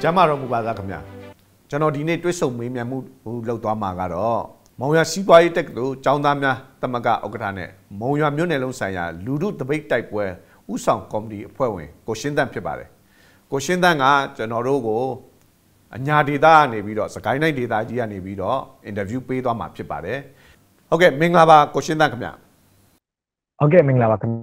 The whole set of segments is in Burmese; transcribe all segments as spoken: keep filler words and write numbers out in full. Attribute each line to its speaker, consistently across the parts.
Speaker 1: Chama Mubada Kamya. Chano Dine Twiso Mimu Lotua Magaro. Moya Sipai Teklu, Chaundamia, Tamaga Okatane, Moya Munelon Saya, Ludu the big type where Usang Comedy Poe, Koshindan Pibare. Koshindanga, Janorogo, Anyadida, Nevido, Sakana Dida, Gia Nevido, interview paid on my Pibare. Okay, Minglava, Koshindakamia. Okay, Minglava.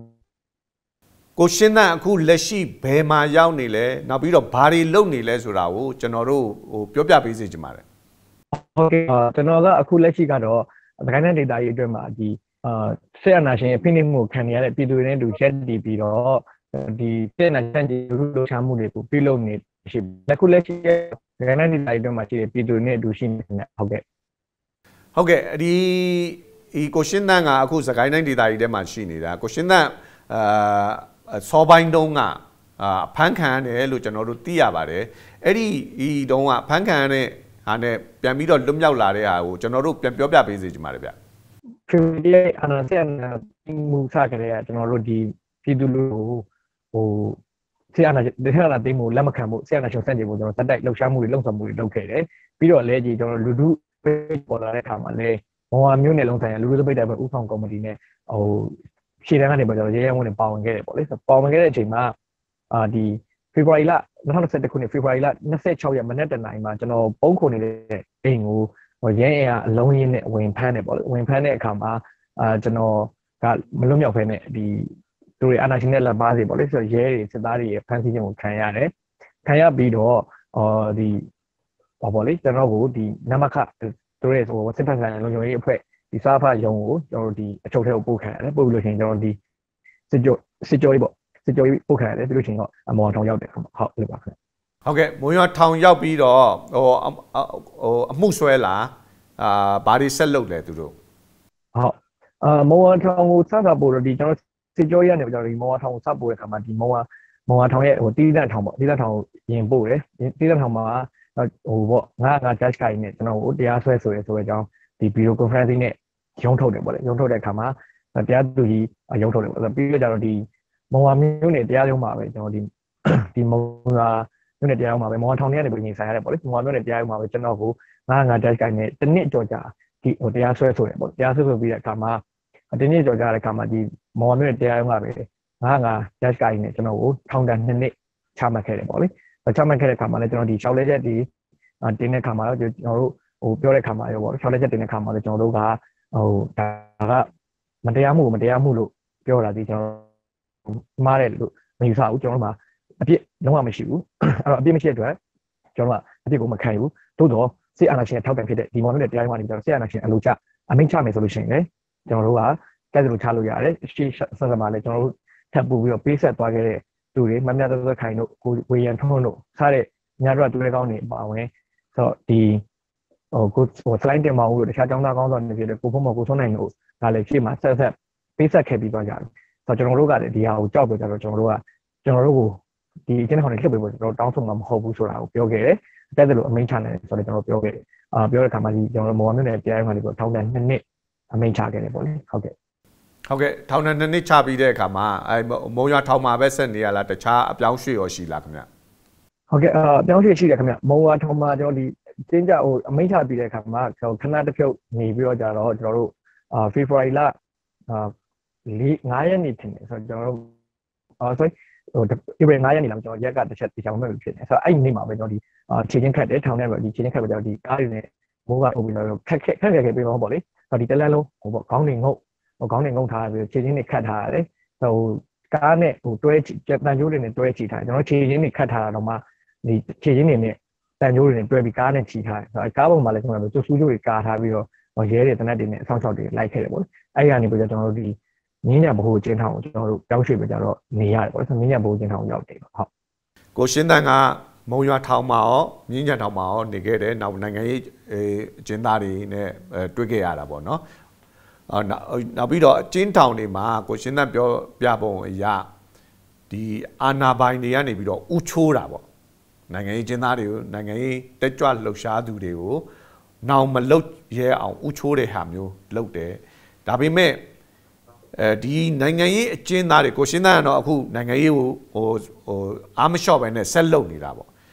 Speaker 1: Koshina ku leshi bema yao ni le na pi do bari lou ni le soda koကျွန်တော်တို့ဟိုပြောပြပေးစေချင်ပါတယ်
Speaker 2: Okay ကျွန်တော်ကအခုလက်ရှိကတော့သခိုင်းတဲ့ data ကြီးအတွက်မှာဒီအာဆက်အနာရှင်ဖိနှိပ်မှုခံရတဲ့ပြည်သူတွေနဲ့တူချက်တည်ပြီးတော့ဒီဆက်အနာရှင်ကြီးလူလူချမှုတွေကိုပြုလုပ်နေရှိအခုလက်ရှိသခိုင်းတဲ့ data ကြီးအတွက်မှာရှိတဲ့ပြည်သူတွေနဲ့တူရှိနေတယ်ဟုတ်ကဲ့
Speaker 1: ဟုတ်ကဲ့ဒီဒီကိုရှင်းတန်းကအခုသခိုင်းတဲ့ data ကြီးထဲမှာရှိနေတာကိုရှင်းတန်းအာစောပိုင်းတုန်းကအာဖန်ခံရတယ်လို့ကျွန်တော်တို့သိရပါတယ်အဲ့ဒီဒီတုန်းကဖန်ခံရတဲ့ဟာနဲ့ပြန်ပြီးတော့လွတ်မြောက်လာတဲ့ဟာကိုကျွန်တော်တို့ပြန်ပြောပြပေးစေချင်ပါတယ်ဗျ
Speaker 2: ။ဒီအနာဆက်မူစားကြတဲ့ကျွန်တော်တို့ဒီပြည်သူလူဟိုဆရာနာဒီထက်လာသိမှုလက်မခံမှုဆရာနာရှင်စက်ကြီးကိုကျွန်တော်တက်တိုက်လှုပ်ရှားမှုတွေလှုံ့ဆော်မှုတွေလုပ်ခဲ့တယ်။ပြီးတော့လဲကြီးကျွန်တော်လူထုပေါ်လာတဲ့အခါမှာလဲမော်ဟာမျိုးနယ်လုံးဆိုင်ရာလူထုပိတ်တဲ့ဥဆောင်ကော်မတီနဲ့ဟိုရှေ့တန်းကနေပေါ့ကျွန်တော်ရဲရဲဝင်နေပါဝင်ခဲ့တယ်ပေါ့လေ။ပါဝင်ခဲ့တဲ့အချိန်မှာအာဒီဖေဖော်ဝါရီလ၂၀၂၁ခုနှစ်ဖေဖော်ဝါရီလ၂၆ရက်မနေ့တနင်္လာနေ့မှာကျွန်တော်ပုံခုနေတဲ့အိမ်ကိုဟိုရဲရဲအလုံးရင်းနဲ့ဝင်ဖမ်းတယ်ပေါ့လေဝင်ဖမ်းတဲ့အခါမှာအာကျွန်တော်ကမလွတ်မြောက်ဖဲနဲ့ဒီသူတွေအာဏာရှင်နဲ့လက်ပါစီပေါ့လေဆိုတော့ရဲတွေစစ်သားတွေဖမ်းဆီးခြင်းကိုခံရတယ်ခံရပြီးတော့အော်ဒီဟောပေါ့လေကျွန်တော်ကိုဒီနမခသူတွေဟိုစစ်ဖက်ဆိုင်လုံခြုံရေးအဖွဲ့ဒီစားဖရုံကိုကျွန်တော်တို့ဒီအချုပ်ထဲကိုပို့ခံရတယ်ပို့ပြီးလို့ရှိရင်ကျွန်တော်ဒီစစ်ကြောစစ်ကြောကြီးပေါ့စစ်ကြောကြီးပို့ခံရတယ်ပြီးလို့ရှိရင်တော့အမော်ထောင်ရောက်တယ်ဟုတ်လို့ပါခင်
Speaker 1: ဗျဟုတ်ကဲ့မွန်ရွာထောင်ရောက်ပြီးတော့ဟိုဟိုအမှုဆွဲလာအာဘာတွေဆက်လုပ်လဲသူတို့
Speaker 2: ဟုတ်အာမော်ဝါထောင်ကိုစတာပို့တော့ဒီကျွန်တော်စစ်ကြောရနေကျွန်တော်ဒီမော်ဝါထောင်ကိုစပို့တဲ့ခါမှာဒီမော်ဝါမော်ဝါထောင်ရဲ့ဟိုတီးတန့်ထောင်ပေါ့တီးတန့်ထောင်ကိုရင်ပို့တယ်တီးတန့်ထောင်မှာဟိုပေါ့ငါငါ judge ခိုင်းနေကျွန်တော်ကိုတရားစွဲဆိုရဲဆိုတဲ့အကြောင်းဒီ video conference နဲ့ရုံးထုတ်တယ်ပေါ့လေရုံးထုတ်တဲ့အခါမှာတရားသူကြီးရုံးထုတ်တယ်ပေါ့ပြီးတော့ကျတော့ဒီမော်ဝါမျိုးနဲ့တရားရုံးမှာပဲကျွန်တော်ဒီဒီမော်ဝါမျိုးနဲ့တရားရုံးမှာပဲမော်ဝါထောင်ထဲကနေပြင်ဆိုင်ရတယ်ပေါ့လေမော်ဝါမျိုးနဲ့တရားရုံးမှာပဲကျွန်တော်ကိုငါငါ judge ခိုင်းနေတနစ်ကြော်ကြာဒီဟိုတရားစွဲဆိုတယ်ပေါ့တရားစွဲဆိုပြီးတဲ့အခါမှာတနစ်ကြော်ကြာတဲ့အခါမှာဒီမော်ဝါမျိုးနဲ့တရားရုံးမှာပဲငါငါ judge ခိုင်းနေကျွန်တော်ကိုထောင်ဒဏ်နှစ်နှစ်ချမှတ်ခဲ့တယ်ပေါ့လေချမှတ်ခဲ့တဲ့အခါမှာလည်းကျွန်တော်ဒီရှောက်လဲချက်ဒီတင်းတဲ့အခါမှာတော့ကျွန်တော်တို့ဟိုပြောတဲ့အခါမှာရောပေါ့ရှောက်လဲချက်တင်းတဲ့အခါမှာလည်းကျွန်တော်တို့ကဟိုဒါကမတရားမှုမတရားမှုလို့ပြောတာဒီကျွန်တော်မှားတယ်လို့မယူဆဘူးကျွန်တော်တို့မှာအပြစ်လုံးဝမရှိဘူးအဲ့တော့အပြစ်မရှိတဲ့အတွက်ကျွန်တော်ကအပြစ်ကိုမခံဘူးသို့တော့စစ်အာဏာရှင်ထောက်ခံဖြစ်တဲ့ဒီမော်နဲ့တရားရုံးကနေကျွန်တော်စစ်အာဏာရှင်အလို့ချအမိန့်ချမယ်ဆိုလို့ရှိရင်လေကျွန်တော်တို့ကကဲ့သို့လိုချလို့ရတယ်ရှေ့ဆက်ဆက်မှာလည်းကျွန်တော်တို့ထပ်ပို့ပြီးတော့ပေးဆက်သွားခဲ့တဲ့သူတွေမမြတ်သက်ခိုင်တို့ကိုဝေယံထွန်းတို့စားတဲ့ညတို့ကသူတွေကောင်းနေပါဝင်ဆိုတော့ဒီဟိုကိုဟို slide တင်မအောင်လို့တခြားចောင်းသားကောင်းဆောင်တွေဖြစ်တဲ့ကိုဖုံးမကိုဆုံးနိုင်တို့ဒါလည်းရှေ့မှာဆက်ဆက်ပေးဆက်ခဲ့ပြီးတော့ကြတယ်ဆိုတော့ကျွန်တော်တို့ကလည်းဒီဟာကိုကြောက်ပြီးကြတော့ကျွန်တော်တို့ကကျွန်တော်တို့ကိုဒီအကျဉ်းထောင်တွေလှုပ်ပေးဖို့ကျွန်တော်တောင်းဆိုမှာမဟုတ်ဘူးဆိုတာကိုပြောခဲ့တယ်အတက်တယ်လို့အမိန့်ချတယ်ဆိုတော့ကျွန်တော်ပြောခဲ့တယ်အာပြောတဲ့အခါမှာဒီကျွန်တော်တို့မော်ဝါမြို့နယ်တရားရုံးကနေပြီးထောင်ဒဏ်နှစ်နှစ်အမိန့်ချခဲ့တယ်ပေါ့လေဟုတ်ကဲ့
Speaker 1: ဟုတ်ကဲ့ထောင်ဒဏ်နှစ်နှစ်ချပြီးတဲ့အခါမှာအဲမုံရွာထောင်မှာပဲဆက်နေရလားတခြားအပြောင်းရွှေ့ရောရှိလားခင်ဗျ
Speaker 2: ဟုတ်ကဲ့အပြောင်းရွှေ့ရှိတယ်ခင်ဗျမုံရွာထောင်မှာကျွန်တော်ဒီကျင်းကြဟိုအမိန့်ချပြီးတဲ့အခါမှာကျွန်တော်ခဏတစ်ဖြုတ်နေပြီးတော့ကြတော့ကျွန်တော်တို့အာဖေဖော်ဝါရီလအာငါးရက်နေ့ထင်တယ်ဆိုတော့ကျွန်တော်တို့အာ sorry ဟိုဧပြီငါးရက်နေ့လာကျွန်တော်ရက်ကတစ်ချက်တရားမဲ့ဖြစ်နေဆိုတော့အဲ့ဒီနေ့မှာပဲကျွန်တော်ဒီအာခြေချင်းခတ်တယ်ထောင်ထဲမှာဒီခြေချင်းခတ်ပြီးတော့ဒီကားတွေနဲ့မိုးကထုတ်ပြီးတော့ခက်ခက်ခက်ခက်ပြီးတော့ပေါ့လေဆိုတော့ဒီတလက်လုံးဟိုပေါ့ခေါင်းတွေငုတ်ဟိုခေါင်းတွေငုတ်ထားပြီးခြေချင်းတွေခတ်ထားရတယ်ဟိုကားနဲ့ဟိုတွဲတန်ကြိုးတွေနဲ့တွဲချီထားတယ်ကျွန်တော်ခြေချင်းတွေခတ်ထားတာတော့မှဒီခြေချင်းတွေနဲ့တန်ကြိုးတွေနဲ့တွဲပြီးကားနဲ့ချီထားတယ်ဆိုတော့ကားပေါ်မှာလည်းကျွန်တော်တို့စူးစူးကြိုးတွေကာထားပြီးတော့ရဲတွေတနက်တွေနဲ့အဆောင်ချောက်တွေလိုက်ခဲ့တယ်ပေါ့လေအဲ့ဒီကနေပြီးတော့ကျွန်တော်တို့ဒီငင်းညဘိုးကျင်းထောင်ကိုကျွန်တော်တို့တောင်းရွှေ့ပြကြတော့နေရတယ်ပေါ့ဆိုငင်းညဘိုးကျင်းထောင်ရောက်တယ်ဟုတ်
Speaker 1: ကိုရှင်းတန်းကမုံရွာထောင်မှာရောငင်းညထောင်မှာရောနေခဲ့တယ်နောက်နိုင်ငံရေးအကျဉ်းသားတွေနဲ့တွေ့ခဲ့ရတာပေါ့နော်အော်နောက်ပြီးတော့အကျဉ်းထောင်တွေမှာကိုရှင်းတန်းပြောပြပုံအရာဒီအာဏာပိုင်တွေကနေပြီးတော့ဥချိုးတာပေါ့နိုင်ငံရေးကျင်းသားတွေကိုနိုင်ငံရေးတက်ကြွလှုပ်ရှားသူတွေကိုနောင်မလုတ်ရဲအောင်ဥချိုးတဲ့ဟာမျိုးလုပ်တယ်ဒါပေမဲ့အဲဒီနိုင်ငံရေးအကျဉ်းသားတွေကိုရှင်းသားကတော့အခုနိုင်ငံရေးကိုဟိုဟိုအားမလျှော့ပဲနဲ့ဆက်လုပ်နေတာပေါ့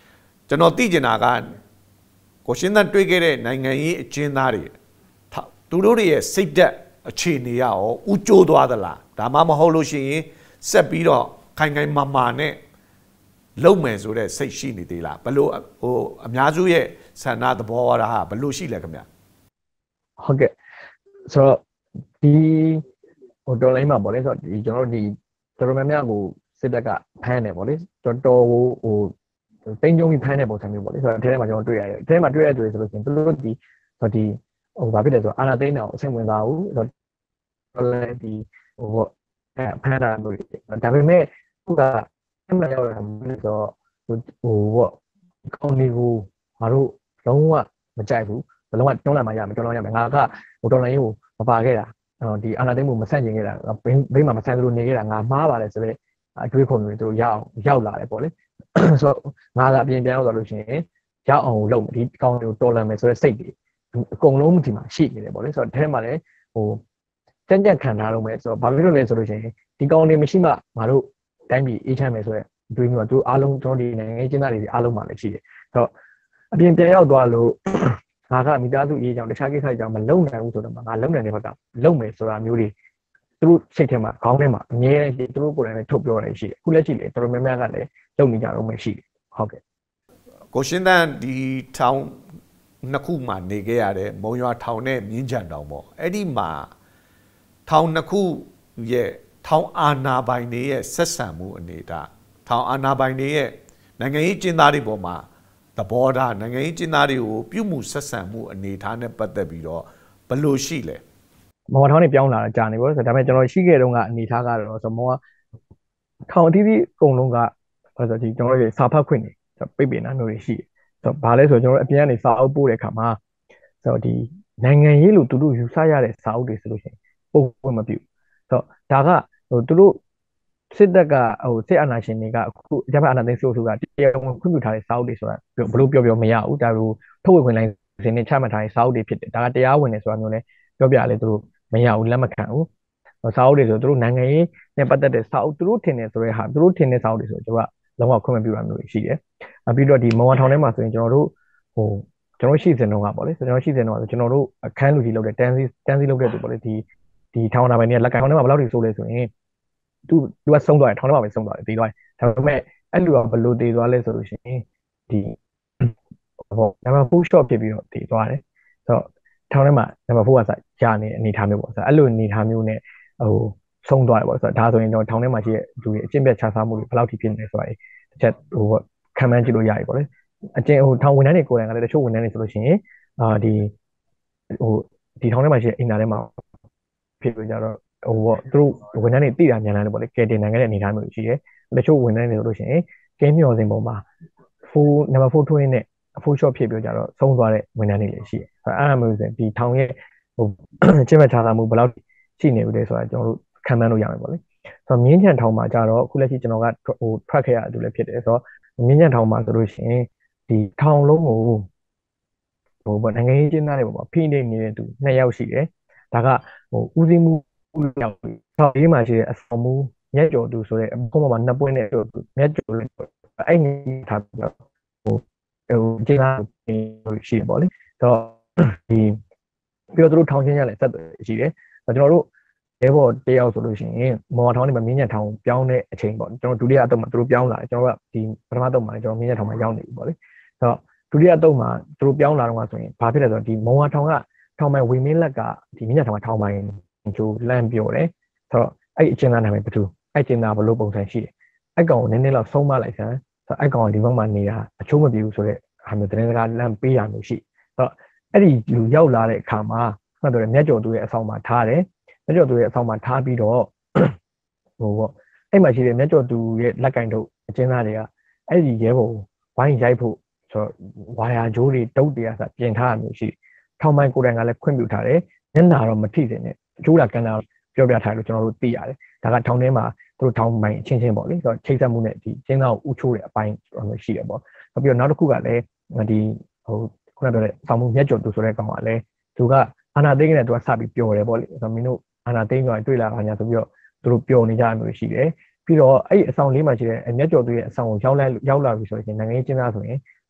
Speaker 1: ကျွန်တော်သိကျင်တာကကိုရှင်းတဲ့တွေ့ခဲ့တဲ့နိုင်ငံရေးအကျဉ်းသားတွေသူတို့ရဲ့စိတ်ဓာတ်အခြေအနေရောဥကျိုးသွားသလားဒါမှမဟုတ်လို့ရှိရင်ဆက်ပြီးတော့ခိုင်ခိုင်မာမာနဲ့လုံမယ်ဆိုတဲ့စိတ်ရှိနေသေးလားဘလို့ဟိုအများစုရဲ့ဆန္ဒသဘောထားဟာဘလို့ရှိလဲခင်ဗျ
Speaker 2: ဟုတ်ကဲ့ဆိုတော့ဒီဟိုတော်လိုင်းမှာပေါ့လေဆိုတော့ဒီကျွန်တော်တို့ဒီတော်တော်များများကိုစစ်တပ်ကဖမ်းတယ်ပေါ့လေတော်တော်ဟိုဟိုတင်းကျုံပြီးဖမ်းတဲ့ပုံစံမျိုးပေါ့လေဆိုတော့အဲထဲမှာကျွန်တော်တွေ့ရတယ်အဲထဲမှာတွေ့ရတဲ့ဆိုလို့ရှိရင်သူတို့ဒီဟိုဒီဟိုဘာဖြစ်လဲဆိုတော့အာနာသိန်းတော်အဆင့်ဝင်သားဘူးဆိုတော့တော်လည်းဒီဟိုပေါ့အဲဖမ်းတာလို့ဒါပေမဲ့ခုကအမှန်ရောက်တာဆိုတော့ဟိုဟိုပေါ့ကောင်းနေကိုငါတို့လုံးဝမကြိုက်ဘူးလုံးဝတွန်းလာမှရမယ်တွန်းလာရမယ်ငါကဟိုတော်လိုင်းကိုမပါခဲ့တာဒီအာနာသိန်းကိုမဆန့်ကျင်ခဲ့တာဘိန်းမှာမဆန့်သလိုနေခဲ့တာငါမှားပါတယ်ဆိုတော့အတွေးခုံတွေသူရောက်ရောက်လာတယ်ပေါ့လေဆိုတော့ငါကအပြင်ပြန်ရောက်သွားလို့ရှိရင်ရောက်အောင်လုပ်ဒီကောင်းတွေကိုတော်လန်မယ်ဆိုတဲ့စိတ်တွေအကုန်လုံးဒီမှာရှိနေတယ်ပေါ့လေဆိုတော့အဲမှာလည်းဟိုကြံ့ကြံ့ခံထားလို့မယ်ဆိုတော့ဘာဖြစ်လို့လဲဆိုလို့ရှိရင်ဒီကောင်းတွေမရှိမှငါတို့တိုင်းပြည်အေးချမ်းမယ်ဆိုတဲ့အတွေးမျိုးကသူအားလုံးကျွန်တော်ဒီနိုင်ငံရေးကျင်းသားတွေအားလုံးမှာလည်းရှိတယ်ဆိုတော့အပြင်ပြန်ရောက်သွားလို့ငါကမိသားစုရေးကြောင်တခြားကိစ္စကြောင်မလုံနိုင်ဘူးဆိုတော့ငါလုံနိုင်တဲ့ဘက်ကလုံမယ်ဆိုတာမျိုးတွေသူတို့စိတ်ထဲမှာခေါင်းထဲမှာအမြဲတမ်းသူတို့ကိုယ်တိုင်လည်းထုတ်ပြောနေရှိတယ်ခုလက်ရှိလေတော်တော်များများကလည်းလုံနေကြတော့မှရှိတယ်ဟုတ်ကဲ့
Speaker 1: ကိုရှင်းတန်းဒီထောင်နှစ်ခုမှာနေခဲ့ရတယ်မုံရွာထောင်နဲ့မြင်းကြံတောင်ပေါ့အဲ့ဒီမှာထောင်နှစ်ခုရဲ့ထောင်အာဏာပိုင်တွေရဲ့ဆက်ဆံမှုအနေဒါထောင်အာဏာပိုင်တွေရဲ့နိုင်ငံရေးကျင်းသားတွေပေါ်မှာသဘောထားနိုင်ငံရေးကျင်းသားတွေကိုပြုမှုဆက်ဆံမှုအနေထားနဲ့ပတ်သက်ပြီးတော့ဘယ်လိုရှိလဲ
Speaker 2: မော်ထောင်းနေပြောင်းလာတာကြာနေပေါ့ဆိုတော့ဒါပေမဲ့ကျွန်တော်ရှိခဲ့တုန်းကအနေထားကတော့ဆိုမောကထောင်အသီးသီးအကုန်လုံးကဆိုတော့ဒီကျွန်တော်တို့စာဖတ်ခွင့်တွေပိတ်ပင်တာမျိုးတွေရှိတယ်ဆိုတော့ဘာလဲဆိုတော့ကျွန်တော်တို့အပြင်ကနေစာအုပ်ပို့တဲ့အခါမှာဆိုတော့ဒီနိုင်ငံရေးလို့သူတို့ယူဆရတဲ့စာအုပ်တွေဆိုလို့ရှိရင်ပို့ခွင့်မပြုဆိုတော့ဒါကဟိုသူတို့စစ်တပ်ကဟိုစစ်အာဏာရှင်တွေကအခုအကြမ်းဖက်အာဏာသိမ်းစစ်အုပ်စုကတရားဝင်ခွင့်ပြုထားတဲ့စာအုပ်တွေဆိုတာဘလို့ပြောပြောမရဘူးဒါကိုထုတ်ဝေခွင့်လိုင်းစင်းနဲ့ချမှတ်ထားတဲ့စာအုပ်တွေဖြစ်တယ်ဒါကတရားဝင်တယ်ဆိုတာမျိုးလဲပြောပြလဲသူတို့မရဘူးလက်မခံဘူးစာအုပ်တွေဆိုသူတို့နိုင်ငံရေးနဲ့ပတ်သက်တဲ့စာအုပ်သူတို့ထင်တယ်ဆိုတဲ့ဟာသူတို့ထင်တဲ့စာအုပ်တွေဆိုတော့ကျွန်တော်ကလုံးဝခွင့်မပြုတာမျိုးရှိတယ်။ပြီးတော့ဒီမုံဝါထောင်ထဲမှာဆိုရင်ကျွန်တော်တို့ဟိုကျွန်တော်ရှိစင်တော့ကပေါ့လေကျွန်တော်ရှိစင်တော့ကျွန်တော်တို့အခန်းလူကြီးလုပ်တဲ့တန်းစီတန်းစီလုပ်တဲ့သူပေါ့လေဒီဒီထောင်နာပိုင်တွေကလက်ကန်ထောင်ထဲမှာဘယ်လောက်ထိဆိုးလဲဆိုရင်သူသူကဆုံးသွားတယ်ထောင်ထဲမှာပဲဆုံးသွားတယ်ပြီးသွားတယ်ဒါပေမဲ့အဲ့လူကဘယ်လိုတည်သွားလဲဆိုလို့ရှိရင်ဒီဟိုနံပါတ်four shot ဖြစ်ပြီးတော့တည်သွားတယ်ဆိုတော့ထောင်ထဲမှာနံပါတ်fourကစကြာနေအနေထားမျိုးပေါ့ဆိုတော့အဲ့လိုအနေထားမျိုးနဲ့ဟိုဆုံးသွားတယ်ပေါ့ဆိုတော့ဒါဆိုရင်တော့ထောင်ထဲမှာရှိတဲ့လူတွေအကျင့်ပြတ်ခြားစားမှုတွေဘယ်လောက်ထိဖြစ်နေလဲဆိုတာတစ်ချက်ဟိုခံမှန်းကြည့်လို့ရပြီပေါ့လေအကျင့်ဟိုထောင်ဝန်ထမ်းတွေကိုယ်တိုင်ကလည်းတချို့ဝန်ထမ်းတွေဆိုလို့ရှိရင်အာဒီဟိုဒီထောင်ထဲမှာရှိတဲ့အိမ်သားထဲမှာဖြစ်လို့ကြတော့ဟိုပေါ့သူတို့ဝန်ထမ်းတွေတိတာညံတယ်ပေါ့လေကဲတင်နိုင်တဲ့အနေအထားမျိုးရှိတယ်တချို့ဝန်ထမ်းတွေဆိုလို့ရှိရင်ကင်းမျော်စင်ပေါ်မှာfour number four ထွင်းနဲ့four shot ဖြစ်ပြီးကြတော့ဆုံးသွားတဲ့ဝန်ထမ်းတွေလည်းရှိတယ်အဲ့အမျိုးဆိုဒီထောင်ရဲ့ဟိုအကျင့်ပြတ်ခြားစားမှုဘယ်လောက်ရှိနေပြီလဲဆိုတာကျွန်တော်တို့ခံမှန်းလို့ရမယ်ပေါ့လေဆိုတော့မြင်းချံထောင်မှာကြတော့အခုလက်ရှိကျွန်တော်ကဟိုထွက်ခဲ့ရတူလည်းဖြစ်တယ်ဆိုတော့မြင်းချံထောင်မှာဆိုလို့ရှိရင်ဒီထောင်လုံးကိုဟိုပေါ့နိုင်ငံရေးကျင်းသားတွေပေါ့ဖိနေနေတဲ့သူနှစ်ယောက်ရှိတယ်ဒါကဟိုဦးစီးမှုယောက်ထောင်ရေးမှာရှိတဲ့အဆောင်မှုမြက်ကျော်သူဆိုတဲ့အပေါ်မှာနှစ်ပွင့်နဲ့မြက်ကျော်လို့အဲ့ဒီထားပြီးတော့ဟိုဟိုကျင်းသားရှိတယ်ပေါ့လေဆိုတော့ဒီပြီးတော့သူတို့ထောင်ချင်းရလဲဆက်ရှိတယ်ကျွန်တော်တို့ရဲဘော်တယောက်ဆိုလို့ရှိရင်မော်ထောင်နေမှာမြင်းညံထောင်ပြောင်းတဲ့အချိန်ပေါ့ကျွန်တော်ဒုတိယအတုံးမှာသူတို့ပြောင်းလာတယ်ကျွန်တော်ကဒီပထမအတုံးမှာကျွန်တော်မြင်းညံထောင်မှာရောက်နေပြီပေါ့လေဆိုတော့ဒုတိယအတုံးမှာသူတို့ပြောင်းလာတော့ဆိုရင်ဘာဖြစ်လဲဆိုတော့ဒီမော်ထောင်ကထောင်ပိုင်ဝေမင်းလက်ကဒီမြင်းညံထောင်ကထောင်ပိုင်ကျိုးလန့်ပြောတယ်ဆိုတော့အဲ့အကျဉ်းသားနာမည်ဘယ်သူအဲ့အကျဉ်းသားဘလို့ပုံစံရှိတယ်အဲ့ကောင်ကိုနည်းနည်းလောက်ဆုံးမလိုက်စမ်းဆိုတော့အဲ့ကောင်ကဒီဘက်မှာနေတာအချိုးမပြေဘူးဆိုတော့ဟာမျိုးတင်းစကားလန့်ပေးရမျိုးရှိဆိုတော့အဲ့ဒီလူရောက်လာတဲ့အခါမှာမှတ်တော့မြတ်ကျော်သူရဲ့အဆောင်မှာထားတယ်မြတ်ကျော်သူရဲ့အဆောင်မှာထားပြီးတော့ဟိုပေါ့အဲ့မှာရှိတဲ့မြတ်ကျော်သူရဲ့လက်ကင်တို့အကျဉ်းသားတွေကအဲ့ဒီရဲဘော်ဝိုင်းရိုက်ဖို့ဆိုတော့ဝါယာဂျိုးတွေတုတ်တရားဆိုပြင်ထားရမျိုးရှိထောင်ပိုင်းကိုယ်တိုင်ကလည်းခွင့်ပြုထားတယ်မျက်နှာတော့မထိစေနဲ့ဂျိုးတာကန်တာပြောပြထားလို့ကျွန်တော်တို့သိရတယ်ဒါကထောင်ထဲမှာသူတို့ထောင်ပိုင်းအချင်းချင်းပေါ့လေဆိုတော့ချိတ်ဆက်မှုနဲ့ဒီကျင်းသားကိုဥချိုးတဲ့အပိုင်းမျိုးရှိတယ်ပေါ့နောက်ပြီးတော့နောက်တစ်ခုကလည်းဒီဟိုခုနပြောတဲ့ဆောင်းမှုမြတ်ကျော်သူဆိုတဲ့ကောင်ကလည်းသူကအာနာသိန်းနဲ့သူကစပြီးပျော်တယ်ပေါ့လေဆိုတော့မင်းတို့အာနာသိန်းကြောင့်တွေ့လာတာညာဆိုပြီးတော့သူတို့ပျော်နေကြမျိုးရှိတယ်ပြီးတော့အဲ့အဆောင်လေးမှာရှိတဲ့အမြတ်ကျော်သူရဲ့အဆောင်ကိုရောက်လာရောက်လာပြီဆိုရင်နိုင်ငံရေးကျင်းသားဆိုရင်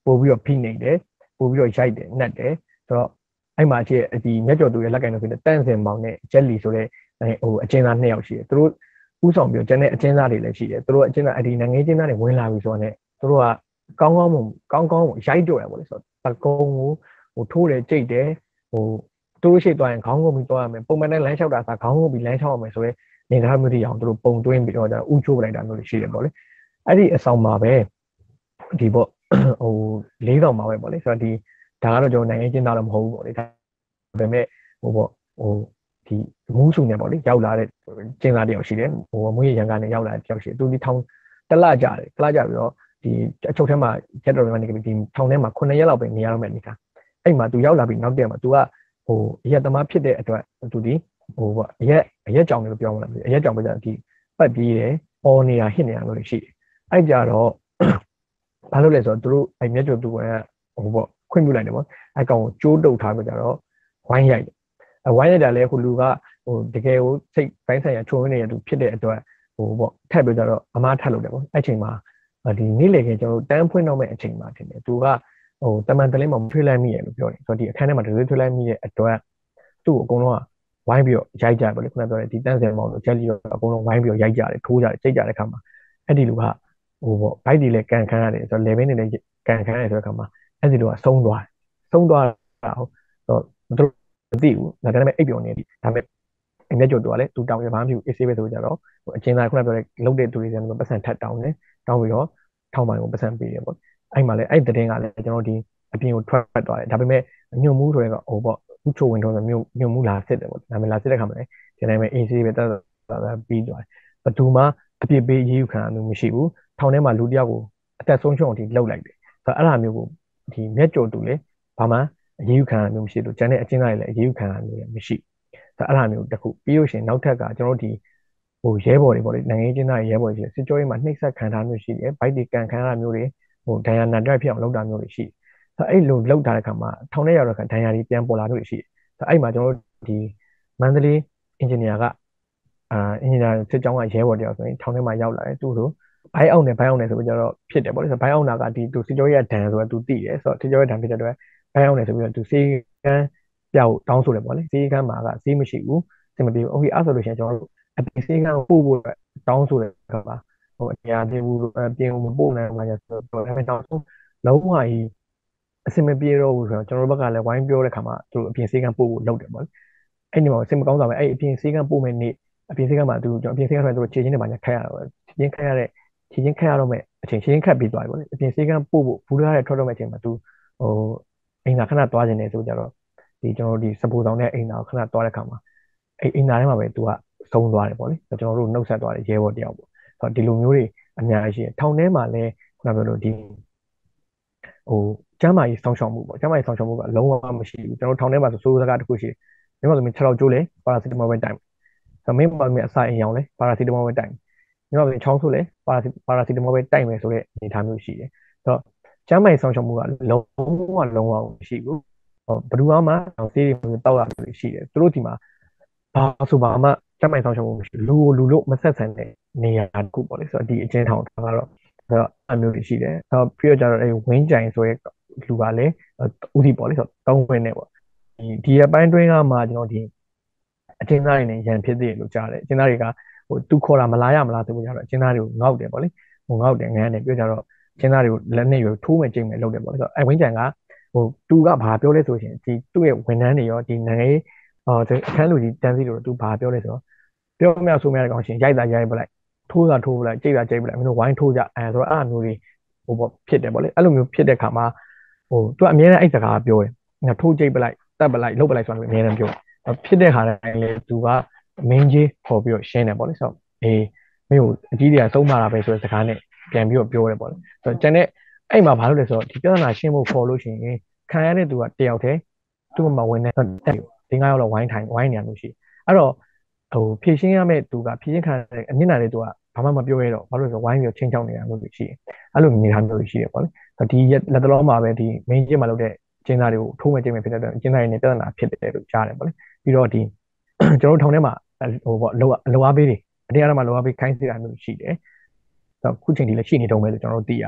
Speaker 2: ပို့ပြီးတော့ဖိနေတယ်ပို့ပြီးတော့ရိုက်တယ်နှက်တယ်ဆိုတော့အဲ့မှာရှိဒီမြတ်ကျော်သူရဲ့လက်ကင်လို့ဆိုတဲ့တန့်စင်မောင်နဲ့ဂျက်လီဆိုတဲ့ဟိုအကျဉ်းသားနှစ်ယောက်ရှိတယ်သူတို့ဥဆောင်ပြီးတော့ကျန်တဲ့အကျဉ်းသားတွေလည်းရှိတယ်သူတို့အကျဉ်းသားအဒီနိုင်ငံကျဉ်းသားတွေဝင်လာပြီဆိုတော့ ਨੇ သူတို့ကကောင်းကောင်းမကောင်းကောင်းရိုက်ကြော်ရပါလေဆိုတော့တကုံကိုဟိုထိုးတယ်ကြိတ်တယ်ဟိုသူတို့ရှိသွားရင်ခေါင်းကုန်ပြီးသွားရမယ်ပုံမှန်တိုင်းလမ်းလျှောက်တာဆိုခေါင်းကုန်ပြီးလမ်းလျှောက်ရမယ်ဆိုတော့နေသားမျိုးတွေအောင်သူတို့ပုံသွင်းပြီးတော့ဥချိုးပလိုက်တာမျိုးတွေရှိတယ်ပေါ့လေအဲ့ဒီအဆောင်မှာပဲဒီပေါ့ဟိုလေးဆောင်မှာပဲပေါ့လေဆိုတော့ဒီဒါကတော့ကျွန်တော်နိုင်ငံကျင်းသားတော့မဟုတ်ဘူးပေါ့လေဒါပေမဲ့ဟိုပေါ့ဟိုဒီမူးစုံနေပေါ့လေရောက်လာတဲ့ကျင်းသားတယောက်ရှိတယ်ဟိုမွေးရရန်ကနေရောက်လာတဲ့တယောက်ရှိတယ်သူဒီထောင်တလကြတယ်တလကြပြီးတော့ဒီအချုပ်ထဲမှာရက်တော်ကနေဒီထောင်ထဲမှာခုနှစ်ရက်လောက်ပဲနေရတော့မယ်နေတာအဲ့မှာသူရောက်လာပြီးနောက်တည့်မှာသူကဟိုအရက်သမားဖြစ်တဲ့အတွက်သူဒီဟိုပေါ့အရက်အရက်ကြောင်လို့ပြောမလားအရက်ကြောင်ပဲဒီပတ်ပြေးတယ်အော်နေတာဟစ်နေတာလို့ရှိတယ်အဲ့ကြတော့ဘာလို့လဲဆိုတော့သူတို့အဲ့မြက်ကျော်သူကဟိုပေါ့ခွင့်ပြုလိုက်တယ်ပေါ့အဲ့ကောင်ကိုကျိုးတုပ်ထားပြီးကြတော့ဝိုင်းရိုက်တယ်အဝိုင်းရိုက်တာလဲခုလူကဟိုတကယ်ကိုစိတ်ပိုင်းဆိုင်ရာချုံရင်းနေတဲ့သူဖြစ်တဲ့အတွက်ဟိုပေါ့ထက်ပြီးကြတော့အမားထက်လို့တယ်ပေါ့အဲ့ချိန်မှာဒီနေ့လေကကျွန်တော်တို့တန်းဖွင့်တော့မဲ့အချိန်မှာထင်တယ်သူကဟိုတမန်တလင်းမှာထွေးလိုက်မိရလို့ပြောတယ်ဆိုတော့ဒီအခန်းထဲမှာတရွေးထွေးလိုက်မိတဲ့အတွက်သူ့ကိုအကုန်လုံးကဝိုင်းပြီးတော့ရိုက်ကြတယ်ပေါ့လေခုနပြောတဲ့ဒီတန်းစင်မောင်တို့ဂျက်လီရောအကုန်လုံးဝိုင်းပြီးတော့ရိုက်ကြတယ်ထိုးကြတယ်ကြိတ်ကြတဲ့ခါမှာအဲ့ဒီလူကဟိုပေါ့ဘိုက်ဒီလည်းကန်ခမ်းရတယ်ဆိုတော့လေဘင်းနေလည်းကန်ခမ်းရတယ်ဆိုတဲ့ခါမှာအဲ့ဒီလူကဆုံးသွားတယ်ဆုံးသွားတာဟုတ်တော့သူတို့မသိဘူးဒါပေမဲ့အိပ်ပျော်နေပြီဒါပေမဲ့အမြတ်ကျော်သူကလည်းသူတောင်းရဘာမှမဖြစ်ဘူးအေးဆေးပဲဆိုကြတော့ဟိုအချင်းသားခုနပြောတဲ့လုတ်တဲ့သူတွေဆိုတော့ပတ်စံထပ်တောင်းတယ်တောင်းပြီးတော့ထောင်ပိုင်ကိုပတ်စံပေးတယ်ပေါ့အဲ့မှာလည်းအဲ့တဲ့တင်းကလည်းကျွန်တော်ဒီအပြင်ကိုထွက်သွားတယ်ဒါပေမဲ့ညွန့်မှုဆိုတဲ့ကဟိုပေါ့ဥချိုဝင်တော့မြို့ညွန့်မှုလာစစ်တယ်ပေါ့ဒါပေမဲ့လာစစ်တဲ့ခါမှာလည်းဒီတိုင်းပဲအေးဆေးပဲတက်တက်ပြီးသွားတယ်ဘသူမှအပြစ်ပေးရေးယူခံရမှုမရှိဘူးထောင်ထဲမှာလူတယောက်ကိုအသက်ဆုံးရှုံးအောင်ဒီလှုပ်လိုက်တယ်ဆိုတော့အဲ့လိုမျိုးကိုဒီမြက်ကျော်သူလေဘာမှအရေးယူခံရမှုမရှိဘူးကျန်တဲ့အချင်းသားတွေလည်းအရေးယူခံရမှုမရှိဆိုတော့အဲ့လိုမျိုးတစ်ခုပြီးလို့ရှိရင်နောက်ထပ်ကကျွန်တော်တို့ဒီဟိုရဲဘော်တွေပေါ့လေနိုင်ငံရေးချင်းသားရဲဘော်တွေစစ်ကြောရေးမှာနှိပ်စက်ခံထားမျိုးရှိတယ်ဘိုက်တွေကန်ခံရတာမျိုးတွေဟိုဒဏ်ရာနာတိုက်ဖြစ်အောင်လုပ်တာမျိုးတွေရှိဆိုတော့အဲ့လိုလုပ်ထားတဲ့ခါမှာထောင်ထဲရောက်တဲ့ခါဒဏ်ရာတွေပြန်ပေါ်လာလို့ရှိတယ်ဆိုတော့အဲ့မှာကျွန်တော်တို့ဒီမန္တလေးအင်ဂျင်နီယာကအာအင်ဂျင်နီယာစစ်ကြောင်းကရဲဘော်တယောက်ဆိုရင်ထောင်ထဲမှာရောက်လာတယ်သူ့ဆိုဘိုင်းအောင်နဲ့ဘိုင်းအောင်နဲ့ဆိုပြီးတော့ဖြစ်တယ်ပေါ့လေဆိုတော့ဘိုင်းအောင်နာကဒီသူစစ်ကြောရေးဒဏ်ဆိုတော့သူသိတယ်ဆိုတော့စစ်ကြောရေးဒဏ်ဖြစ်တဲ့အတွက်ဘိုင်းအောင်နဲ့ဆိုပြီးတော့သူစေးကန်းပြောက်တောင်းဆိုတယ်ပေါ့လေစေးကန်းမှာကစေးမရှိဘူးစင်မပြေဘူးโอเคအဲ့ဆိုလို့ရှိရင်ကျွန်တော်တို့အပြင်စေးကန်းကိုပို့ဖို့တောင်းဆိုတယ်ကပါဟိုအရာသေးဘူးအပြင်ကိုမပို့နိုင်ဘူးညာဆိုတော့ဒါပေမဲ့တောင်းဆိုလုံးဝကြီးအစင်မပြေတော့ဘူးဆိုတော့ကျွန်တော်တို့ဘက်ကလည်းဝိုင်းပြောတဲ့ခါမှာသူအပြင်စေးကန်းပို့ဖို့လုပ်တယ်ပေါ့လေအဲ့ဒီမှာအစင်မကောင်းတာပဲအဲ့အပြင်စေးကန်းပို့မဲ့နေ့အပြင်စေးကန်းမှာသူကျွန်တော်အပြင်စေးကန်းဆိုတော့ခြေချင်းတွေပါညာခက်ရတာပဲခြေချင်းခက်ရတဲ့ခြေချင်းခက်ရတော့မဲ့အချိန်ခြေချင်းခက်ပြီးသွားပြီပေါ့လေအပြင်စေးကန်းပို့ဖို့ဘူးထားတဲ့ထွက်တော့မဲ့အချိန်မှာသူဟိုအိမ်သာခဏသွားခြင်းနေဆိုကြတော့ဒီကျွန်တော်တို့ဒီစပူဆောင်တဲ့အိမ်သာကိုခဏသွားတဲ့ခါမှာအဲ့အိမ်သာထဲမှာပဲသူကဆုံးသွားတယ်ပေါ့လေကျွန်တော်တို့နှုတ်ဆက်သွားတယ်ရဲဘော်တယောက်ပေါ့ဆိုတော့ဒီလိုမျိုးတွေအများကြီးရှိတယ်ထောင်ထဲမှာလည်းခုနပြောလို့ဒီဟိုကျမ်းမာရေးဆောင်ရှောက်မှုပေါ့ကျမ်းမာရေးဆောင်ရှောက်မှုကလုံးဝမရှိဘူးကျွန်တော်ထောင်ထဲမှာဆိုစိုးစကားတစ်ခုရှိတယ်မြမဆိုမင်းခြေထောက်ကျိုးလေပါရာစီတမောပဲတိုင်ဆိုမင်းပါမင်းအစာအိမ်ရောင်လေပါရာစီတမောပဲတိုင်မြမဆိုချောင်းဆိုလေပါရာစီပါရာစီတမောပဲတိုင်မယ်ဆိုတဲ့အနေအထားမျိုးရှိတယ်ဆိုတော့ကျမ်းမာရေးဆောင်ရှောက်မှုကလုံးဝလုံးဝမရှိဘူးဟိုဘယ်သူမှဆေးတွေမျိုးတောက်ရလို့ရှိတယ်သူတို့ဒီမှာဘာဆိုဘာမှကျမ်းမာရေးဆောင်ရှောက်မှုမရှိလူလူလို့မဆက်ဆံတဲ့နေရာတစ်ခုပေါ့လေဆိုတော့ဒီအချင်းထောင်ကတော့ဆိုတော့အမျိုးတွေရှိတယ်ဆိုတော့ပြီးတော့ကျတော့အဲဝင်းကြိုင်ဆိုရဲလူကလည်းဥတီပေါ့လေဆိုတော့တောင်းဝင်နေပေါ့ဒီဒီအပိုင်းတွင်းကမှကျွန်တော်ဒီအချင်းသားတွေနဲ့ရန်ဖြစ်သေးတယ်လို့ကြားတယ်အချင်းသားတွေကဟိုသူခေါ်တာမလာရမလားဆိုပြီးကြတော့အချင်းသားတွေကိုငေါက်တယ်ပေါ့လေဟိုငေါက်တယ်ငန်းတယ်ပြီးတော့ကျတော့အချင်းသားတွေကိုလက်နဲ့ရထိုးမယ်ကြိတ်မယ်လုပ်တယ်ပေါ့လေဆိုတော့အဲဝင်းကြိုင်ကဟိုသူကဘာပြောလဲဆိုရှင်ဒီသူ့ရဲ့ဝန်ထမ်းတွေရောဒီနိုင်ငံရေးဟောအခန်းလူကြီးတန်းစီလို့သူဘာပြောလဲဆိုတော့ပြောမရဆိုမရတဲ့ကောင်ရှင်ရိုက်တာရိုက်ပလိုက်ထိုးတာထိုးပလိုက်ကြိတ်တာကြိတ်ပလိုက်မင်းတို့ဝိုင်းထိုးကြအဲဆိုတော့အဲ့အမျိုးတွေဟိုပေါ့ဖြစ်တယ်ပေါ့လေအဲ့လိုမျိုးဖြစ်တဲ့ခါမှာဟိုသူကအမြဲတမ်းအဲ့စကားပြောတယ်ငါထိုးကြိတ်ပလိုက်တက်ပလိုက်လှုပ်ပလိုက်ဆိုတာအမြဲတမ်းပြောဖြစ်တဲ့ခါတိုင်းလေသူကမင်းကြီးခေါ်ပြီးတော့ရှင်းတယ်ပေါ့လေဆိုတော့အေးမင်းကိုအကြီးတွေကသုံးပါတာပဲဆိုတဲ့စကားနဲ့ပြန်ပြီးတော့ပြောတယ်ပေါ့လေဆိုတော့ကျန်တဲ့အဲ့မှာဘာလို့လဲဆိုတော့ဒီပြဿနာရှင်းဖို့ခေါ်လို့ရှိရင်ခံရတဲ့သူကတယောက်တည်းသူ့မှာဝင်နေတယ်ဒီငါးယောက်လောက်ဝိုင်းထိုင်ဝိုင်းနေရလို့ရှိအဲ့တော့ဟိုဖြည့်ရှင်းရမယ့်သူကဖြည့်ရှင်းခံအနစ်နာတဲ့သူကဘာမှမပြောရတော့ဘာလို့လဲဆိုဝိုင်းပြီးချင်းချောင်းနေတာမျိုးတွေရှိတယ်အဲ့လိုနေထားမျိုးတွေရှိတယ်ပေါ့လေဒီလက်တလုံးမှာပဲဒီ main ကျင်းမှာလုပ်တဲ့ကျင်းသားတွေကိုထိုးမဲ့ကျင်းမဲ့ဖြစ်တဲ့ကျင်းသားတွေနဲ့ပြဿနာဖြစ်တယ်လို့ကြားတယ်ပေါ့လေပြီးတော့ဒီကျွန်တော်တို့ထောင်ထဲမှာဟိုပေါ့လောလောအားပေးတွေအတရားထဲမှာလောအားပေးခိုင်းစေတာမျိုးရှိတယ်ဆိုတော့ခုချိန်ထိလည်းရှိနေတုန်းပဲလို့ကျွန်တော်တို့သိရတယ်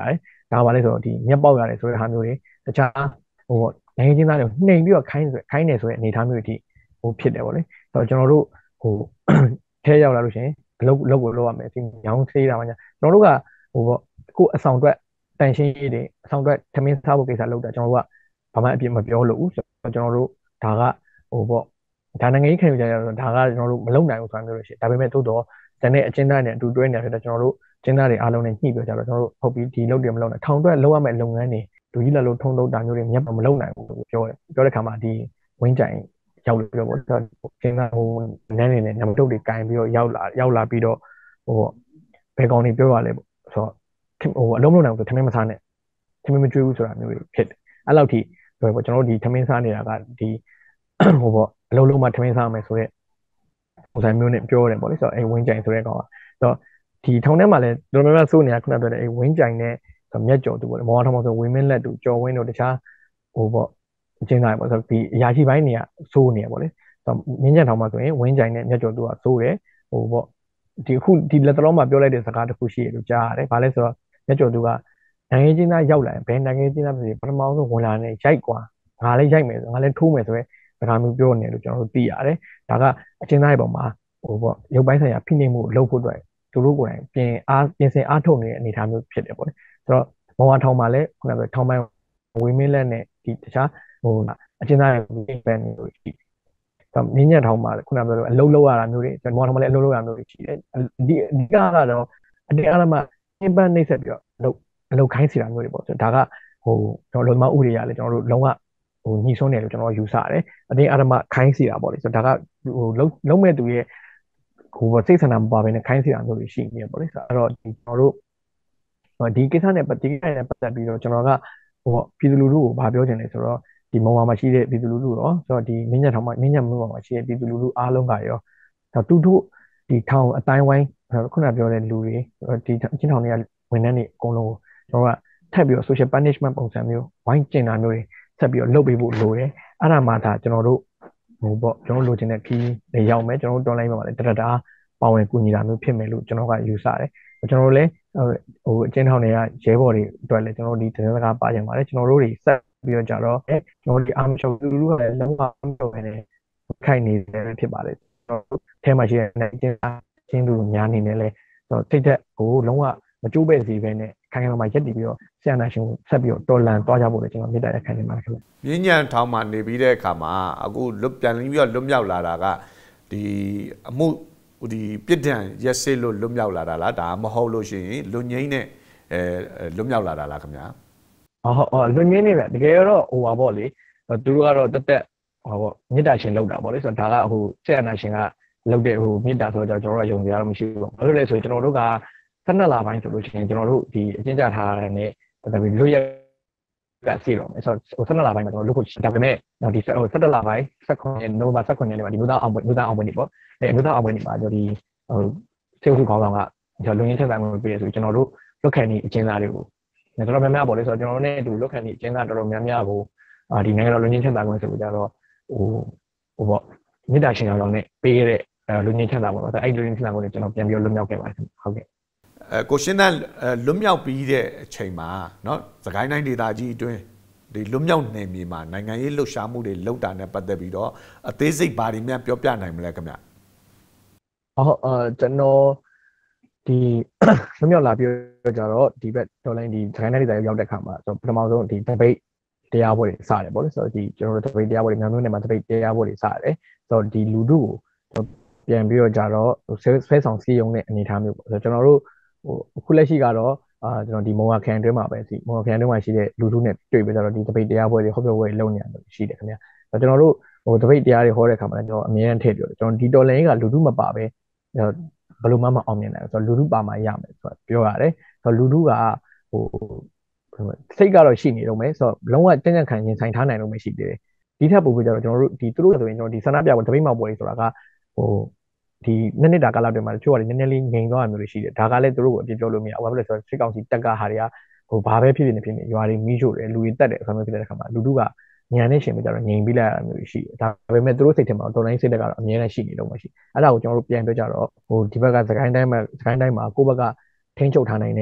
Speaker 2: ဒါပါလဲဆိုတော့ဒီမျက်ပေါက်ရတယ်ဆိုတဲ့ဟာမျိုးတွေတခြားဟိုနိုင်ငံချင်းသားတွေနှိမ်ပြီးတော့ခိုင်းဆိုခိုင်းနေဆိုတဲ့အနေအထားမျိုးတွေဟိုဖြစ်တယ်ပေါ့လေဆိုတော့ကျွန်တော်တို့ဟိုထဲရောက်လာလို့ရှိရင်အလုပ်အလုပ်ကိုလုပ်ရမယ်ဒီညောင်းသေးတာမှညာကျွန်တော်တို့ကဟိုပေါ့အခုအဆောင်အတွက်တန်ရှင်းရေးတွေအဆောင်အတွက်ထမင်းစားဖို့ကိစ္စလုပ်တာကျွန်တော်တို့ကဘာမှအပြစ်မပြောလို့ဘူးဆိုတော့ကျွန်တော်တို့ဒါကဟိုပေါ့ဒါနိုင်ငံရေးခံယူကြရတော့ဒါကကျွန်တော်တို့မလုပ်နိုင်ဘူးဆိုတာမျိုးလို့ရှိရင်ဒါပေမဲ့သို့တော့ဇန်နဲ့အချင်းသားနဲ့အတူတွဲနေတာဖြစ်တော့ကျွန်တော်တို့ကျင်းသားတွေအားလုံးနဲ့ညှိပြောကြတော့ကျွန်တော်တို့ဟုတ်ပြီဒီလုပ်တယ်မလုပ်နိုင်ထောင်အတွက်လုပ်ရမယ့်လုပ်ငန်းတွေလူကြီးလက်လို့ထုံထုံတာမျိုးတွေမြတ်မလုပ်နိုင်ဘူးလို့ပြောတယ်ပြောတဲ့ခါမှာဒီဝင်းကြိုင်ရောက်လို့ပြောပေါ့ကျင်းသားဟိုနန်းနေနဲ့နံပါတ်တွေကင်ပြီးတော့ရောက်လာရောက်လာပြီးတော့ဟိုဘယ်ကောင်တွေပြောရလဲပေါ့ဆိုတော့ဟိုအလုံးမလုံးနိုင်ဘူးဆိုထမင်းမစားနဲ့ထမင်းမကျွေးဘူးဆိုတာမျိုးတွေဖြစ်တယ်အဲ့လောက်ထိပြောပေါ့ကျွန်တော်တို့ဒီထမင်းစားနေတာကဒီဟိုပေါ့အလုံးလုံးမှထမင်းစားမယ်ဆိုတော့ဟိုဆိုင်မျိုးနဲ့ပြောတယ်ပေါ့လေဆိုတော့အဲ့ဝင်းကြိုင်ဆိုတဲ့ကောင်ကဆိုတော့ဒီထောင်ထဲမှာလည်းတော်တော်များများစိုးနေတာခုနပြောတဲ့အဲ့ဝင်းကြိုင်နဲ့မြက်ကြော်သူပေါ့လေမော်ထောင်မှာဆိုဝင်းမင်းလက်သူကြော်ဝင်းတို့တခြားဟိုပေါ့အချင်းသားပေါ့ဆိုတော့ဒီအရာရှိပိုင်းတွေကစိုးနေရပေါ့လေဆိုတော့မြင်းညံထောင်မှာဆိုရင်ဝင်းကြိုင်နဲ့မြက်ကြော်သူကစိုးတယ်ဟိုပေါ့ဒီအခုဒီလက်တော်မှာပြောလိုက်တဲ့စကားတစ်ခုရှိရလို့ကြားရတယ်ဘာလဲဆိုတော့မြက်ကြော်သူကနိုင်ငံချင်းသားရောက်လာရင်ဘယ်နိုင်ငံချင်းသားဖြစ်ပထမဆုံးဝင်လာနေရိုက်กว่าငါလည်းရိုက်မယ်ဆိုငါလည်းထိုးမယ်ဆိုရဲစကားမျိုးပြောနေလို့ကျွန်တော်တို့သိရတယ်ဒါကအချင်းသားရဲ့ပုံမှာဟိုပေါ့ရုပ်ပိုင်းဆိုင်ရာဖိနှိပ်မှုလုပ်ဖို့အတွက်သူတို့ကိုယ်တိုင်ပြင်အားပြင်ဆင်အားထုတ်နေတဲ့အနေအထားမျိုးဖြစ်တယ်ပေါ့လေဆိုတော့မော်ဝါထောင်မှာလည်းခုနကပြောထောင်ပိုင်းဝင်းမင်းလက်နဲ့ဒီတခြားဟိုအချင်းသားရဲ့ဘန်မျိုးရှိတယ်ဆိုတော့မြင်းညံထောင်မှာခုနကပြောအလုံးလောက်ရတာမျိုးတွေမော်ထောင်မှာလည်းအလုံးလောက်ရမျိုးတွေရှိတယ်ဒီအဓိကကတော့အတင်းအားမအင်းပန်းနှိမ့်ဆက်ပြီးတော့အလုပ်အလုပ်ခိုင်းစီတာမျိုးတွေပေါ့ဆိုတော့ဒါကဟိုကျွန်တော်လုံမဥတွေရလေကျွန်တော်တို့လုံးဝဟိုညှိဆုံးတယ်လို့ကျွန်တော်ယူဆတယ်အတင်းအားမခိုင်းစီတာပေါ့လေဆိုတော့ဒါကဟိုလုံးလုံးမဲ့သူရဲ့ဟိုစိတ်ဆန္ဒမပါဘဲနဲ့ခိုင်းစီတာမျိုးတွေရှိနေပေါ့လေဆိုတော့အဲ့တော့ဒီကျွန်တော်တို့ဒီကိစ္စနဲ့ပတ်ဒီကိစ္စနဲ့ပတ်သက်ပြီးတော့ကျွန်တော်ကဟိုပြည်သူလူထုကိုဗာပြောချင်တယ်ဆိုတော့ဒီမုံဝါမှာရှိတဲ့ပြည်သူလူထုရောဆိုတော့ဒီမင်းညံထောင်မှာမင်းညံမြို့မှာရှိတဲ့ပြည်သူလူထုအားလုံးကရောတူတို့ဒီထောင်အတိုင်းဝိုင်းခုနပြောတဲ့လူတွေဒီချင်းထောင်တွေကဝန်ထမ်းတွေအကုန်လုံးကိုကျွန်တော်ကထပ်ပြီးတော့ social punishment ပုံစံမျိုးဝိုင်းကျင်တာမျိုးတွေဆက်ပြီးတော့လုပ်ပေးဖို့လိုတယ်အဲ့ဒါမှဒါကျွန်တော်တို့ဟိုပေါ့ကျွန်တော်လိုချင်တဲ့ခီးတွေရောက်မယ်ကျွန်တော်တို့တွန်လိုင်းမှာလည်းတရတာပါဝင်ကူညီတာမျိုးဖြစ်မယ်လို့ကျွန်တော်ကယူဆတယ်ကျွန်တော်တို့လည်းဟိုအချင်းထောင်တွေကရဲဘော်တွေအတွက်လည်းကျွန်တော်တို့ဒီသတင်းစကားပါကြပါတယ်ကျွန်တော်တို့တွေဆက်ပြီးတော့ကြတော့အဲကျွန်တော်တို့ဒီအာမချုပ်လူလူကလည်းလုံးဝမလုပ်ဘဲနဲ့ခိုင်နေတယ်ဖြစ်ပါတယ်ကျွန်တော်တို့အဲမှာရှိတဲ့ချင်းချင်းသူများနေတယ်လဲဆိုတော့စိတ်သက်ကိုလုံးဝမကြိုးပဲ့စီပဲနဲ့ခိုင်ခိုင်မာမာရက်တည်ပြီးတော့ဆရာနာရှင်ကိုဆက်ပြီးတော့တော်လန်သွားကြဖို့လည်းကျွန်တော်မြစ်တာရခိုင်နေမှာခင်ဗျ
Speaker 1: မြင်းညံထောင်မှာနေပြီးတဲ့အခါမှာအခုလွတ်ပြန်ပြီးတော့လွတ်မြောက်လာတာကဒီအမှုဒီပြစ်ဒဏ်ရက်စေးလို့လွတ်မြောက်လာတာလားဒါမဟုတ်လို့ရှိရင်လွတ်ငိမ့်နဲ့အဲလွတ်မြောက်လာတာလားခင်ဗျာ
Speaker 2: ဟုတ်ဟုတ်လွတ်ငိမ့်နေပဲတကယ်တော့ဟိုပါပေါ့လေသူတို့ကတော့တက်တက်ဟောပေါ့မြစ်တာရှင်လောက်တာပေါ့လေဆိုတော့ဒါကဟိုဆရာနာရှင်ကလောက်တဲ့ဟိုမြစ်တာဆိုတော့ကျွန်တော်တို့ကယုံကြရတော့မရှိဘူးပေါ့ဘာလို့လဲဆိုရင်ကျွန်တော်တို့ကဆယ်နှစ်လပိုင်းဆိုလို့ရှိရင်ကျွန်တော်တို့ဒီအကျဉ်းချထားတဲ့နဲ့ဒါပေမဲ့လွတ်ရကစီတော့ဆိုတော့ဆယ်နှစ်လပိုင်းမှာကျွန်တော်လွတ်ဖို့ဒါပေမဲ့ဒီဟိုဆယ်တစ်လပိုင်းဆယ်ခုနှစ်နိုဝင်ဘာဆယ်ခုနှစ်နေ့မှာဒီမြို့သားအောင်ပွဲမြို့သားအောင်ပွဲနေပေါ့အဲမြို့သားအောင်ပွဲနေမှာကျွန်တော်ဒီဟိုစေုပ်စုခေါင်းဆောင်ကကျွန်တော်လူရင်းချက်ဆိုင်ဝင်ပေးရဆိုကျွန်တော်တို့လွတ်ခံနေအကျဉ်းသားတွေကိုတော်တော်များများပေါ့လေဆိုတော့ကျွန်တော်တို့နဲ့အတူလွတ်ခံနေအကျဉ်းသားတော်တော်များများကိုအာဒီနိုင်ငံတော်လူရင်းချက်ဆိုင်ဝင်ဆိုကြတော့ဟိုဟိုပေါ့မြေတားရှင်အောင်နဲ့ပေးခဲ့တဲ့လူရင်းချက်ဆိုင်ဝင်ပေါ့ဆိုအဲ့လူရင်းချက်ဆိုင်ဝင်ကိုကျွန်တော်ပြန်ပြီးလွတ်မြောက်ခဲ့ပါတယ်ဟုတ်ကဲ့
Speaker 1: အဲကိုရှင်းတဲ့လွတ်မြောက်ပြီးတဲ့အချိန်မှာเนาะစကိုင်းတိုင်းဒေသကြီးအတွင်းဒီလွတ်မြောက်နယ်မြေမှာနိုင်ငံရေးလှုပ်ရှားမှုတွေလုပ်တာနဲ့ပတ်သက်ပြီးတော့အသေးစိတ်ဘာတွေများပြောပြနိုင်မလဲခင်ဗျ
Speaker 2: ဟုတ်အဲကျွန်တော်ဒီလွတ်မြောက်လာပြီးတော့ကြတော့ဒီဘက်ဒေါ်လိုင်းဒီစကိုင်းတိုင်းဒေသရောက်တဲ့ခါမှာဆိုပထမဆုံးဒီဒပိတ်တရားပွဲတွေစတယ်ပေါ့လေဆိုတော့ဒီကျွန်တော်တို့ဒပိတ်တရားပွဲတွေမြန်မာမျိုးနယ်မှာဒပိတ်တရားပွဲတွေစတယ်ဆိုတော့ဒီလူထုကိုပြန်ပြီးတော့ကြတော့ဆွဲဆောင်စည်းရုံးတဲ့အနေအထားမျိုးပေါ့ဆိုတော့ကျွန်တော်တို့ဟိုအခုလက်ရှိကတော့အာကျွန်တော်ဒီမော်ဝါခန်တွင်းမှာပဲစီမော်ဝါခန်တွင်းမှာရှိတဲ့လူထုနဲ့တွေ့ပြီးတော့ဒီတပိတ်တရားပွဲတွေဟောပြောပွဲတွေလုပ်နေရတယ်ရှိတယ်ခင်ဗျာကျွန်တော်တို့ဟိုတပိတ်တရားတွေဟောတဲ့အခါမှာလည်းကျွန်တော်အမြဲတမ်းထည့်ပြောတယ်ကျွန်တော်ဒီတော်လိုင်းကလူထုမပါပဲဘယ်လိုမှမအောင်မြင်နိုင်ဘူးဆိုတော့လူထုပါမှရမယ်ဆိုတော့ပြောရတယ်ဆိုတော့လူထုကဟိုစိတ်ကတော့ရှိနေတော့မယ်ဆိုတော့လုံးဝတင့်ကြံ့ခံရင်ဆိုင်ထားနိုင်လို့မရှိသေးတယ်ဒီထက်ပိုပြီးတော့ကျွန်တော်တို့ဒီသူတို့ဆိုရင်ကျွန်တော်ဒီဆန္ဒပြပွဲတပိတ်မောက်ပွဲတွေဆိုတာကဟိုဒီနှစ်နှစ်တာကာလအတွင်းမှာတချို့ကလည်းနည်းနည်းလေးငြိမ်သွားတာမျိုးတွေရှိတယ်ဒါကလည်းသူတို့ကိုအပြစ်ပြောလို့မရဘူးဘာဖြစ်လဲဆိုတော့စစ်ကောင်စီတက်ကဟာတွေကဟိုဘာပဲဖြစ်ဖြစ်နေဖြစ်နေရွာတွေမီးရှို့တယ်လူတွေတက်တယ်ဆိုမှဖြစ်တဲ့အခါမှာလူတို့ကညံနဲ့ရှင်ပြီးကြတော့ငြိမ်ပြီးလိုက်ရတာမျိုးရှိတယ်ဒါပေမဲ့သူတို့စိတ်ထဲမှာတော်တိုင်းစိတ်တက်ကတော့အများနဲ့ရှိနေတော့မှရှိအဲ့ဒါကိုကျွန်တော်တို့ပြန်ပြောကြတော့ဟိုဒီဘက်ကစကိုင်းတိုင်းမှာစကိုင်းတိုင်းမှာကိုယ့်ဘက်ကထိန်းချုပ်ထားနိုင်တဲ့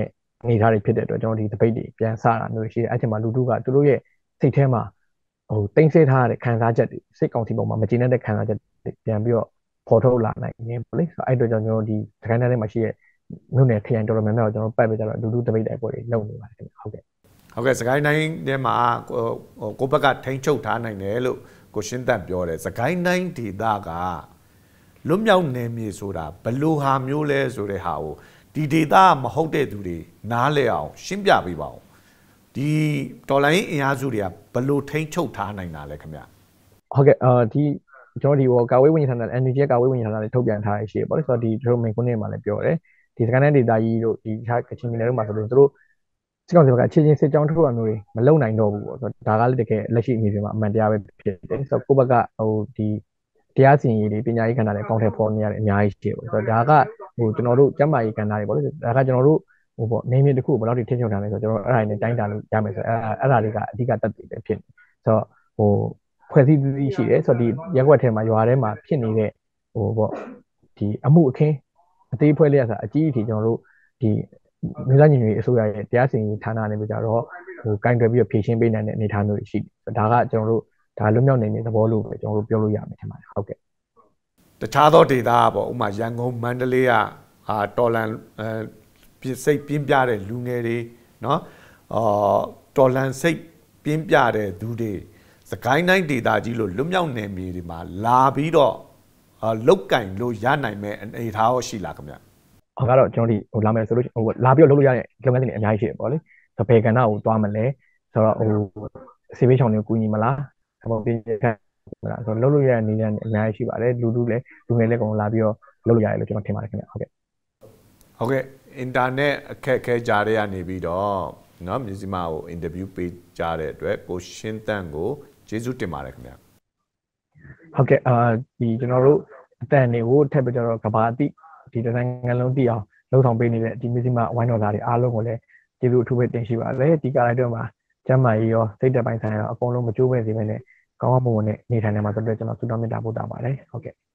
Speaker 2: နေထားတွေဖြစ်တဲ့အတွက်ကျွန်တော်ဒီ debate တွေပြန်စတာမျိုးရှိတယ်အဲ့ချိန်မှာလူထုကသူတို့ရဲ့စိတ်ထဲမှာဟိုတိမ့်ဆဲထားတဲ့ခံစားချက်တွေစိတ်ကောင်းစီပုံမှာမကျေနပ်တဲ့ခံစားချက်တွေပြန်ပြီးတော့ပေါ်ထုတ်လာနိုင်တယ်ပေါ့လေအဲ့အတွက်ကြောင့်ကျွန်တော်ဒီစကိုင်းတိုင်းထဲမှာရှိတဲ့မြို့နယ်ခရိုင်တော်တော်များများကိုကျွန်တော်ပတ်ပြီးကြတော့လူထု debate တိုက်ပွဲတွေလုပ်နေပါတယ်ခင်ဗျဟုတ်ကဲ့
Speaker 1: ဟုတ်ကဲ့စကိုင်းတိုင်းထဲမှာကိုဘက်ကထိန်းချုပ်ထားနိုင်တယ်လို့ကိုရှင်းတန်ပြောတယ်စကိုင်းတိုင်းဒေသကလွတ်မြောက်နယ်မြေဆိုတာဘလို့ဟာမျိုးလဲဆိုတဲ့ဟာကိုဒီဒေသမဟုတ်တဲ့သူတွေနားလဲအောင်ရှင်းပြပေးပါဦးဒီတော်လိုင်းအင်အားစုတွေကဘလို့ထိန်းချုပ်ထားနိုင်တာလဲခင်ဗျ
Speaker 2: ဟုတ်ကဲ့အာဒီကျွန်တော်ဒီဟိုကာဝေးဝင်ဌာန N U G ကာဝေးဝင်ဌာနလေးထုတ်ပြန်ထားရရှိပေါ့လေဆိုတော့ဒီတို့မိန်ခွန်းတွေမှာလည်းပြောတယ်ဒီစကိုင်းတိုင်းဒေသကြီးတို့ဒီကချင်ပြည်နယ်တို့မှာဆိုလို့တို့စစ်ကောင်စီဘက်ကချင်းချင်းစစ်ကြောင်းထုတ်ရမျိုးတွေမလုံနိုင်တော့ဘူးပေါ့ဆိုတော့ဒါကလည်းတကယ်လက်ရှိအမြင်တွေမှာအမှန်တရားပဲဖြစ်တယ်ဆိုတော့ကိုယ့်ဘက်ကဟိုဒီတရားစီရင်ရေးတွေပညာရေးကဏ္ဍတွေအကောင့်ထဲပေါ်နေရတယ်အများကြီးရှိတယ်ပေါ့ဆိုတော့ဒါကဟိုကျွန်တော်တို့ကျန်းမာရေးကဏ္ဍတွေပေါ့လေဒါကကျွန်တော်တို့ဟိုပေါ့နေမြေတစ်ခုဘယ်လောက်ထိထိချုပ်ထားလဲဆိုတော့ကျွန်တော်အဲ့ဒါတွေနဲ့တိုင်းတာလို့ရမယ်ဆိုတော့အဲ့အဲ့ဒါတွေကအဓိကတက်တည်ပဲဖြစ်နေဆိုတော့ဟိုဖွဲ့စည်းပြီးရှိတယ်ဆိုတော့ဒီရက်ွက်ထဲမှာရွာထဲမှာဖြစ်နေတဲ့ဟိုပေါ့ဒီအမှုအခင်းအသေးဖွဲလေးရဆိုအကြီးအထည်ကျွန်တော်တို့ဒီမြို့သားညီညွတ်ရေးအစိုးရရဲ့တရားစီရင်ရေးဌာနနဲ့ပြကြတော့ဟိုကင်တွယ်ပြီးတော့ဖြည့်ရှင်းပေးနိုင်တဲ့အနေအထားမျိုးရှိတယ်ဒါကကျွန်တော်တို့ဒါလွတ်မြောက်နေတဲ့သဘောလို့ပဲကျွန်တော်တို့ပြောလို့ရမယ်ထင်ပါတယ်ဟုတ်ကဲ့
Speaker 1: တခြားသောဒေသပေါ့ဥပမာရန်ကုန်မန္တလေးကဟာတော်လန်အဲပြစိတ်ပြင်းပြတဲ့လူငယ်တွေเนาะအော်တော်လန်စိတ်ပြင်းပြတဲ့သူတွေစကိုင်းတိုင်းဒေသကြီးလို့လွတ်မြောက်နယ်မြေတွေမှာလာပြီးတော့လုတ်ကင်လို့ရနိုင်မဲ့အနေအထားရောရှိလားခင်ဗျ
Speaker 2: ဟုတ်ကတော့ကျွန်တော်ဒီဟိုလာမယ်ဆိုလို့ဟိုလာပြီးတော့လုပ်လို့ရတဲ့လုပ်ငန်းတွေအများကြီးရှိတယ်ပေါ့လေဆိုတော့ဘယ်ကဏ္ဍကိုသွားမလဲဆိုတော့ဟိုစေဘေးချောင်းတွေကိုကူညီမလားဒါမှမဟုတ်ပြင်ခန့်မလားဆိုတော့လုပ်လို့ရတဲ့နေရာအများကြီးရှိပါတယ်လူလူလည်းလူငယ်လည်းကောင်လာပြီးတော့လုပ်လို့ရတယ်လို့ကျွန်တော်ထင်ပါတယ်ခင်ဗျဟုတ်ကဲ့
Speaker 1: ဟုတ်ကဲ့အင်တာနက်အခက်အခဲကြားရနေပြီးတော့เนาะမြစီမာကိုအင်တာဗျူးပေးကြတဲ့အတွက်ကိုရှင်းတန့်ကိုကျေးဇူးတင်ပါတယ်ခင်ဗျ
Speaker 2: ဟုတ်ကဲ့အာဒီကျွန်တော်တို့အတန်တွေကိုထပ်ပြီးတော့ကဘာတိဒီဒီဇိုင်းငန်းလုံးတည်အောင်လှုပ်ဆောင်ပေးနေတဲ့ဒီမြစီမာဝိုင်းတော်သားတွေအားလုံးကိုလည်းကျေးဇူးအထူးပဲတင်ရှိပါတယ်ဒီကလိုက်တော့မှာကျမ်းမာရေးရောစိတ်သက်ပိုင်းဆိုင်ရာအကုန်လုံးမကြိုးပဲစေပဲနဲ့ကောင်းကောင်းမွန်မွန်နဲ့နေထိုင်နေမှာဆိုတော့ကျွန်တော်ဆုတောင်းမေတ္တာပို့တာပါတယ်ဟုတ်ကဲ့